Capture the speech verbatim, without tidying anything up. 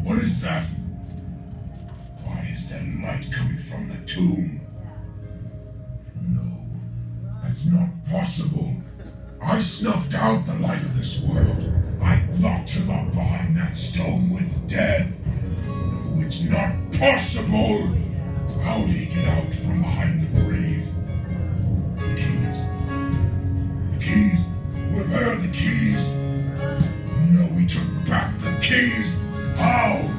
What is that? Why is there light coming from the tomb? No, that's not possible. I snuffed out the light of this world. I locked him up behind that stone with death. No, it's not possible. How did he get out from behind the grave? The keys. The keys. Where are the keys? No, he took back the keys. How?